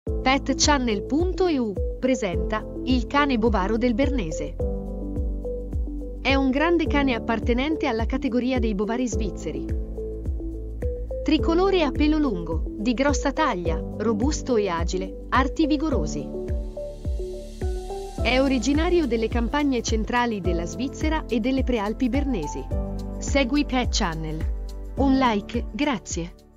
PetChannel.eu presenta il cane bovaro del Bernese. È un grande cane appartenente alla categoria dei bovari svizzeri. Tricolore a pelo lungo, di grossa taglia, robusto e agile, arti vigorosi. È originario delle campagne centrali della Svizzera e delle prealpi bernesi. Segui Pet Channel. Un like, grazie.